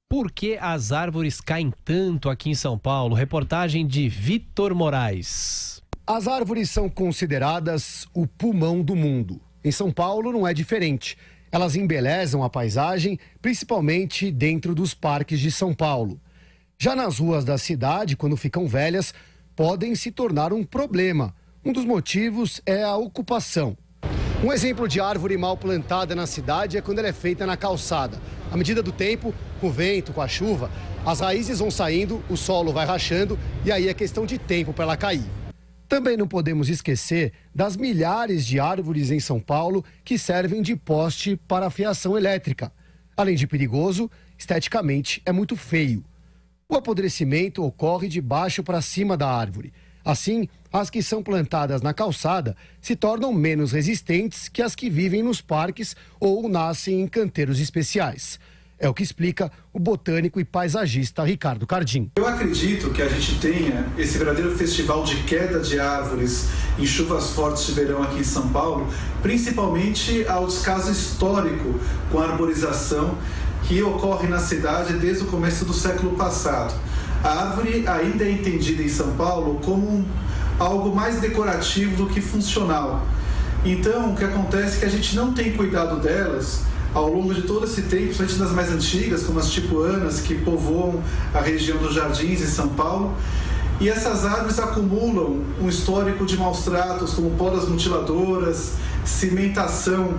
Por que as árvores caem tanto aqui em São Paulo? Reportagem de Vitor Moraes. As árvores são consideradas o pulmão do mundo. Em São Paulo não é diferente. Elas embelezam a paisagem, principalmente dentro dos parques de São Paulo. Já nas ruas da cidade, quando ficam velhas, podem se tornar um problema. Um dos motivos é a ocupação. Um exemplo de árvore mal plantada na cidade é quando ela é feita na calçada. À medida do tempo, com o vento, com a chuva, as raízes vão saindo, o solo vai rachando e aí é questão de tempo para ela cair. Também não podemos esquecer das milhares de árvores em São Paulo que servem de poste para a fiação elétrica. Além de perigoso, esteticamente é muito feio. O apodrecimento ocorre de baixo para cima da árvore. Assim, as que são plantadas na calçada se tornam menos resistentes que as que vivem nos parques ou nascem em canteiros especiais. É o que explica o botânico e paisagista Ricardo Cardim. Eu acredito que a gente tenha esse verdadeiro festival de queda de árvores em chuvas fortes de verão aqui em São Paulo, principalmente ao descaso histórico com a arborização que ocorre na cidade desde o começo do século passado. A árvore ainda é entendida em São Paulo como algo mais decorativo do que funcional. Então, o que acontece é que a gente não tem cuidado delas ao longo de todo esse tempo, principalmente das mais antigas, como as tipuanas, que povoam a região dos Jardins em São Paulo. E essas árvores acumulam um histórico de maus tratos, como podas mutiladoras, cimentação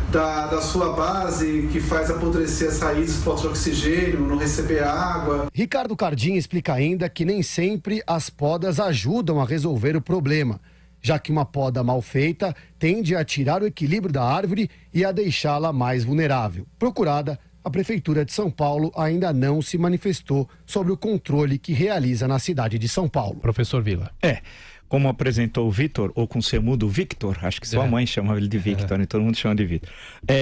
da sua base, que faz apodrecer as raízes, falta oxigênio, não receber água. Ricardo Cardim explica ainda que nem sempre as podas ajudam a resolver o problema, já que uma poda mal feita tende a tirar o equilíbrio da árvore e a deixá-la mais vulnerável. Procurada, a Prefeitura de São Paulo ainda não se manifestou sobre o controle que realiza na cidade de São Paulo. Professor Vila. Como apresentou o Vitor, ou com C mudo, Victor, acho que sua mãe chama ele de Victor, e todo mundo chama de Vitor.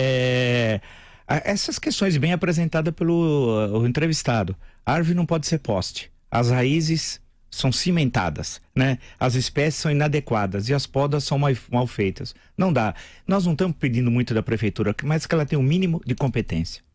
Essas questões bem apresentadas pelo o entrevistado. A árvore não pode ser poste. As raízes são cimentadas, né? As espécies são inadequadas e as podas são mal feitas. Não dá. Nós não estamos pedindo muito da prefeitura, mas que ela tenha o mínimo de competência.